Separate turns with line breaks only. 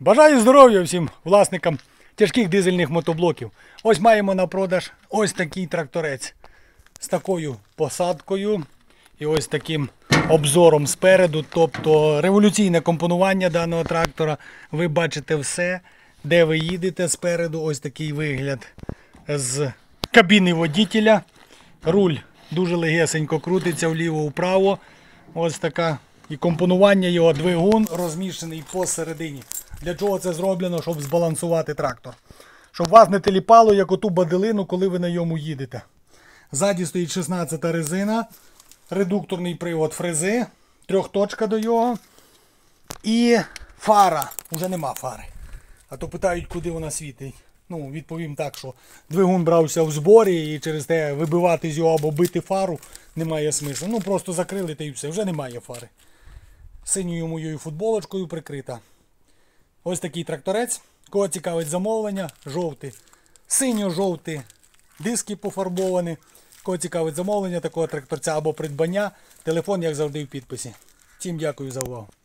Бажаю здоров'я всім власникам тяжких дизельних мотоблоків. Ось маємо на продаж ось такий тракторець з такою посадкою і ось таким обзором спереду. Тобто революційне компонування даного трактора. Ви бачите все, де ви їдете спереду. Ось такий вигляд з кабіни водителя. Руль дуже легесенько крутиться вліво-вправо. Ось така. І компонування його, двигун розміщений посередині. Для чого це зроблено? Щоб збалансувати трактор. Щоб вас не теліпало, як оту баделину, коли ви на ньому їдете. Ззаді стоїть 16-та резина, редукторний привод фрези, трьохточка до його. І фара. Уже нема фари. А то питають, куди вона світить. Ну, відповім так, що двигун брався в зборі і через те вибивати з його або бити фару немає смислу. Ну, просто закрили та і все. Вже немає фари. Синьою моєю футболочкою прикрита. Ось такий тракторець. Кого цікавить замовлення, жовтий. Синьо-жовті диски пофарбовані. Кого цікавить замовлення такого тракторця або придбання, телефон, як завжди, в підписі. Всім дякую за увагу.